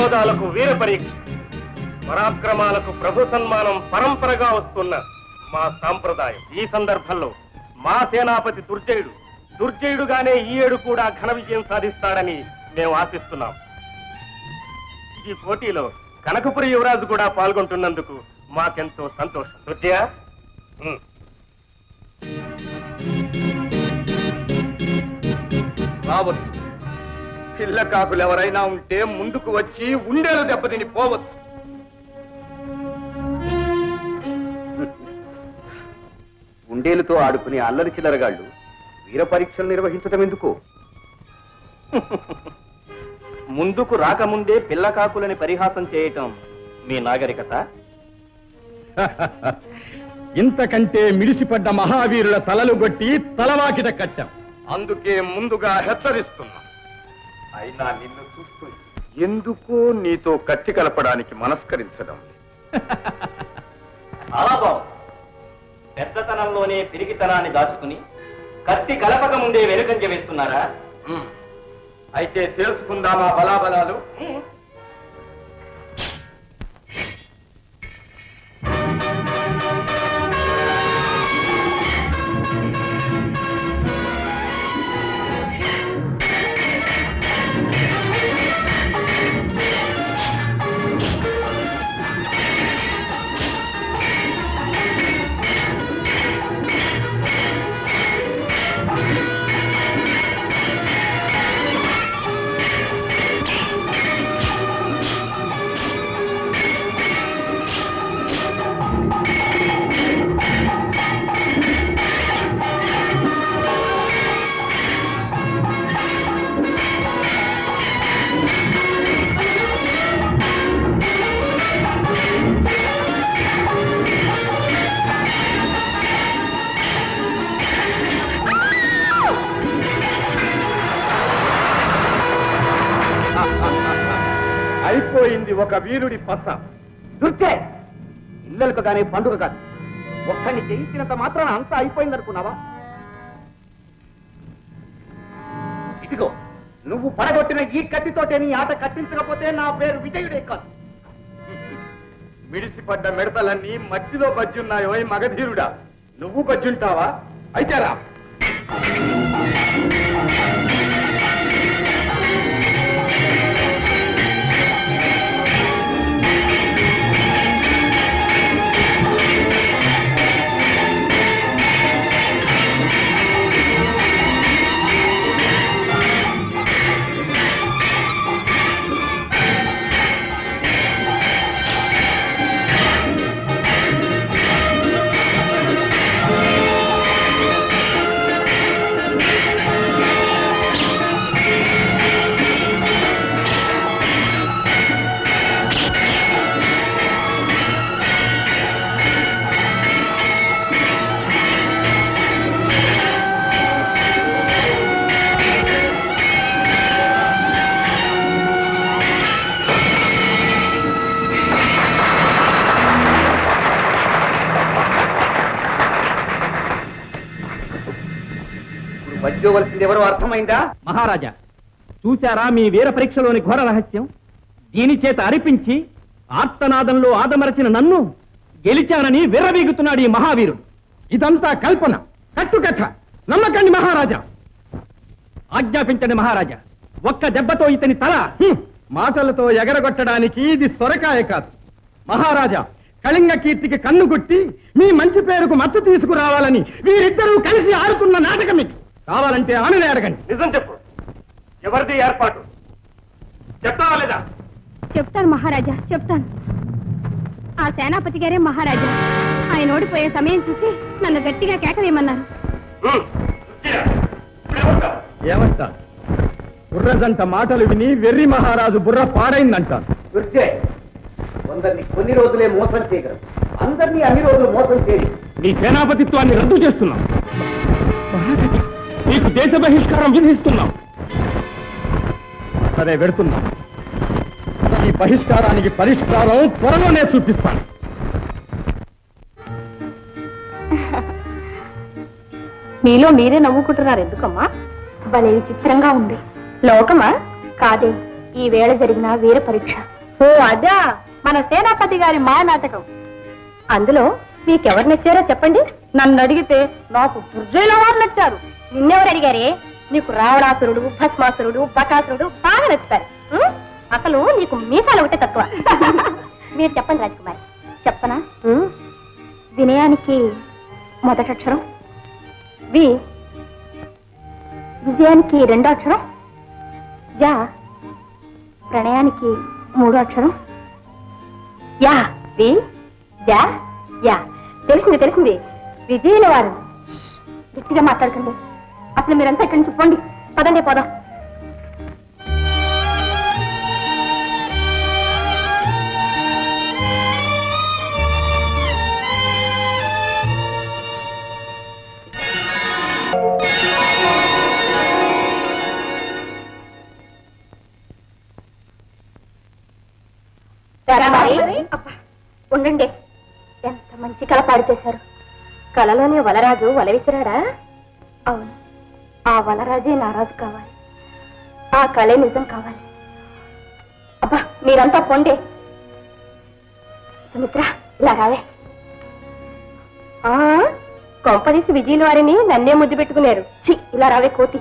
వినోదాలకు వీర పరీక్ష, పరాక్రమాలకు ప్రభు సన్మానం పరంపరగా వస్తున్న మా సాంప్రదాయం. ఈ సందర్భంలో మా సేనాపతి దుర్జయుడుగానే ఈ ఏడు కూడా ఘన విజయం సాధిస్తాడని మేము ఆశిస్తున్నాం. ఈ పోటీలో కనకపురి యువరాజు కూడా పాల్గొంటున్నందుకు మాకెంతో సంతోషం. దుర్జయ, రావచ్చు. పిల్ల కాకులు ఎవరైనా ఉంటే ముందుకు వచ్చి ఉండేలు దెబ్బతిని పోవచ్చు. ఉండేలుతో ఆడుకునే అల్లరి చిల్లరగాళ్ళు వీర పరీక్షలు నిర్వహించడం ఎందుకు? ముందుకు రాకముందే పిల్ల కాకులని పరిహాసం చేయటం మీ నాగరికత. ఇంతకంటే మిడిసిపడ్డ మహావీరుల తలలు కొట్టి తలవాకిట కట్టాం. అందుకే ముందుగా హెచ్చరిస్తున్నా. అయినా నిన్ను చూస్తూ ఎందుకో నీతో కత్తి కలపడానికి మనస్కరించడం. చాలా బాగుంది. పెద్దతనంలోనే పిరికితనాన్ని దాచుకుని కత్తి కలపక ముందే వెనుకంజ వేస్తున్నారా? అయితే తెలుసుకుందామా బలాబలాలు? అయిపోయింది ఒక వీరుడి పస. దుర్జే, ఇల్లలకు కానీ పండుగ కాదు. ఒక్కడిని జయించినంత మాత్రాన అంతా అయిపోయిందనుకున్నావా? ఇదిగో, నువ్వు పడగొట్టిన ఈ కత్తితోటే నీ ఆట కట్టించకపోతే నా పేరు విజయుడే కాదు. మిడిసిపడ్డ మిడతలన్నీ మట్టిలో బజ్జున్నాయో మగధీరుడా. నువ్వు బజ్జుంటావా? అయితే రా. వజ్జోవలసింది ఎవరో అర్థమైందా? మహారాజా, చూశారా మీ వీర పరీక్షలోని ఘోర రహస్యం? దీని చేత అరిపించి ఆర్తనాదంలో ఆదమరచిన నన్ను గెలిచానని విర్రవీగుతున్నాడు ఈ మహావీరుడు. ఇదంతా కల్పన, కట్టుకథ. నమ్మకండి మహారాజా. ఆజ్ఞాపించండి మహారాజా. ఒక్క దెబ్బతో ఇతని తల మాటలతో ఎగరగొట్టడానికి ఇది సొరకాయ కాదు. మహారాజా, కళింగ కీర్తికి కన్నుగుట్టి మీ మంచి పేరుకు మత్తు తీసుకురావాలని వీరిద్దరూ కలిసి ఆడుతున్న నాటకం ఇది. కావాలంటే ఆమెనే అడగండి. నిజం చెప్పు, ఎవరిది ఏర్పాటు? చెప్తావా లేదా? చెప్తాను మహారాజా, చెప్తాను. ఆ సేనాపతి గారే మహారాజా. ఆయన ఓడిపోయే సమయం చూసి నన్ను గట్టిగా కేకవేయమన్నారు. ఏమంటా? బుర్రజంట మాటలు విని వెర్రి మహారాజు బుర్ర పాడైందంటారు. దుర్జే, కొందరిని కొన్ని రోజులే మోసం చేయగలరు, అందరినీ అన్ని రోజులు మోసం చేయాలి. నీ సేనాపతిత్వాన్ని రద్దు చేస్తున్నాం. నీకు దేశ బహిష్కారం విధిస్తున్నాం. సరే, వెడుతున్నాం. ఈ బహిష్కారానికి పరిష్కారం త్వరలోనే చూపిస్తాను. మీలో మీరే నవ్వుకుంటున్నారు ఎందుకమ్మా? భలే విచిత్రంగా ఉంది. లోకమా? కాదే, ఈ వేళ జరిగిన వీర పరీక్ష. ఓ అదా మన సేనాపతి గారి మాయనాటకం. అందులో మీకెవరు నచ్చారో చెప్పండి. నన్ను అడిగితే నాకు దుర్జయుల వారు నచ్చారు. నిన్నెవరు అడిగారే? నీకు రావణాసురుడు, భస్మాసురుడు, బకాసురుడు బాగా నచ్చుతారు. అసలు నీకు మీసాలు ఒకటే తక్కువ. మీరు చెప్పండి రాజకుమారి. చెప్పనా? వినయానికి మొదటక్షరం వి, విజయానికి రెండో అక్షరం యా, ప్రణయానికి మూడో అక్షరం యా. వి యా యా. తెలిసింది తెలిసింది. విజయుల వారు. గట్టిగా మాట్లాడకండి. అసలు మీరంతా ఇక్కడి నుంచి పోండి. పదండి పోదాం. ఉండండి. ఎంత మంచి కళ పాడు చేశారు. కళలోనే వలరాజు వల విసిరాడా? అవును, ఆ వలరాజే నా రాజు కావాలి. ఆ కళే నిజం కావాలి. అబ్బా మీరంతా పొండే. సుమిత్ర ఇలా రావే. కొంపదీసి విజయుల వారిని నన్నే ముద్దు పెట్టుకున్నారు. ఛీ, ఇలా రావే కోతి.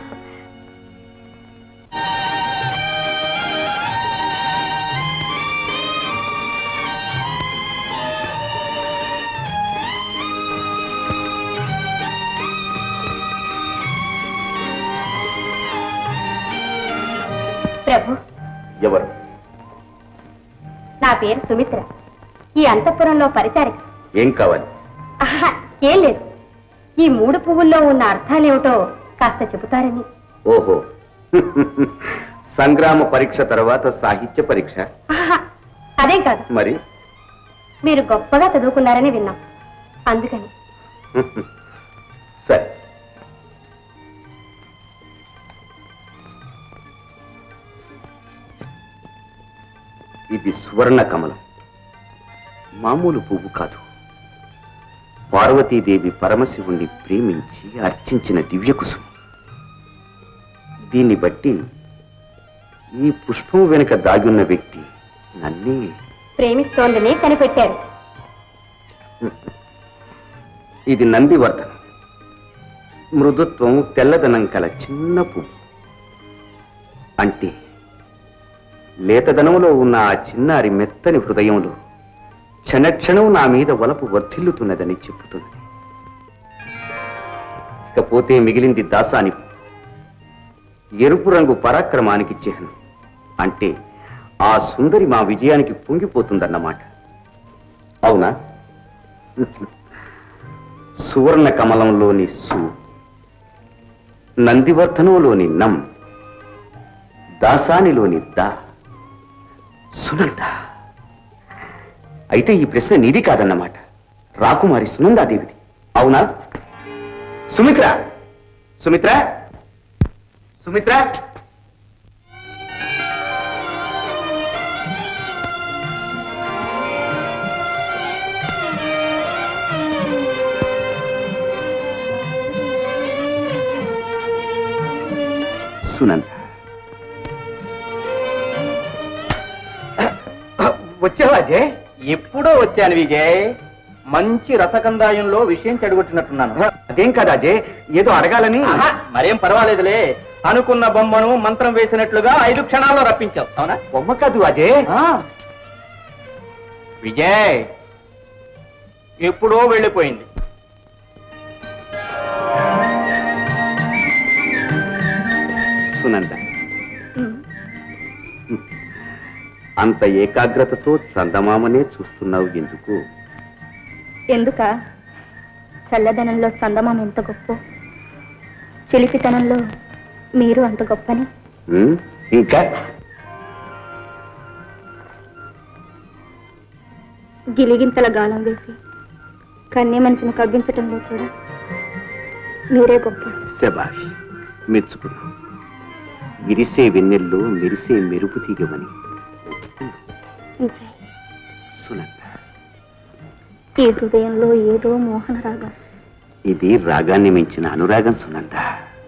ప్రభు. ఎవరు? నా పేరు సుమిత్ర. ఈ అంతఃపురంలో పరిచారిక. ఏం కావాలి? ఏం లేదు. ఈ 3 పువ్వుల్లో ఉన్న అర్థాలేమిటో కాస్త చెబుతారని. ఓహో, సంగ్రామ పరీక్ష తర్వాత సాహిత్య పరీక్ష? అదేం కాదు. మరి మీరు గొప్పగా చదువుకున్నారని విన్నాం, అందుకని. సరే, ఇది సువర్ణ కమలం. మామూలు పువ్వు కాదు. పార్వతీదేవి పరమశివుణ్ణి ప్రేమించి అర్చించిన దివ్య కుసుమం. దీన్ని బట్టి ఈ పుష్పం వెనుక దాగున్న వ్యక్తి నన్నే ప్రేమిస్తోందని కనిపెట్టారు. ఇది నందివర్ధనం. మృదుత్వం, తెల్లదనం కల చిన్న పువ్వు. అంటే లేతదనంలో ఉన్న ఆ చిన్నారి మెత్తని హృదయంలో క్షణక్షణం నా మీద వలపు వర్ధిల్లుతున్నదని చెప్పుతుంది. ఇకపోతే మిగిలింది దాసాని. ఎరుపు రంగు పరాక్రమానికి చిహ్నం. అంటే ఆ సుందరి మా విజయానికి పొంగిపోతుందన్నమాట. అవునా? సువర్ణ కమలంలోని సు, నందివర్ధనంలోని నం, దాసానిలోని దా, సునంద. అయితే ఈ ప్రశ్న నీది కాదన్నమాట, రాకుమారి సునందాదేవిది. అవునా? సుమిత్ర, సుమిత్ర, సుమిత్ర. సునంద, వచ్చావా అజయ్? ఎప్పుడో వచ్చాను విజయ్. మంచి రసకందాయంలో విషయం చెడగొట్టినట్టున్నాను. అదేం కాదు అజయ్, ఏదో అడగాలని. మరేం పర్వాలేదులే. అనుకున్న బొమ్మను మంత్రం వేసినట్లుగా 5 క్షణాల్లో రప్పించావు. అవునా? బొమ్మ కాదు అజయ్. విజయ్ ఎప్పుడో వెళ్ళిపోయింది. సునంద, అంత ఏకాగ్రతతో చందమామనే చూస్తున్నావు ఎందుకు? ఎందుక? చల్లదనంలో చందమామ ఎంత గొప్ప, చిలిపితనంలో మీరు అంత గొప్పని. ఇంకా గిలిగింతల గాలం వేసి కన్య మనసును కవ్వించటంలో కూడా మీరే గొప్ప. శభాష్, మెచ్చుకున్నాం. విరిసే వెన్నెల్లో మెరిసే మెరుపు తీగమని. సునంద, ఈ హృదయంలో ఏదో మోహన రాగం. ఇది రాగాన్ని మించిన అనురాగం సునంద.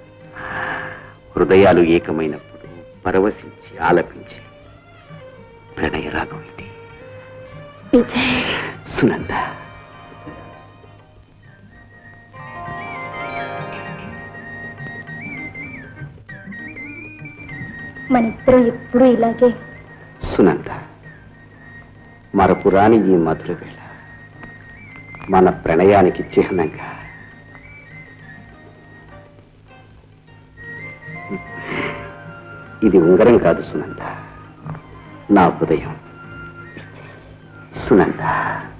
హృదయాలు ఏకమైనప్పుడు పరవశించి ఆలపించి ప్రణయ రాగం ఇది. సునంద, మనిద్దరం ఎప్పుడూ ఇలాగే. సునంద, మరపురాని ఈ మధుర వేళ మన ప్రణయానికి చిహ్నంగా ఇది ఉంగరం కాదు సునంద, నా హృదయం. సునంద.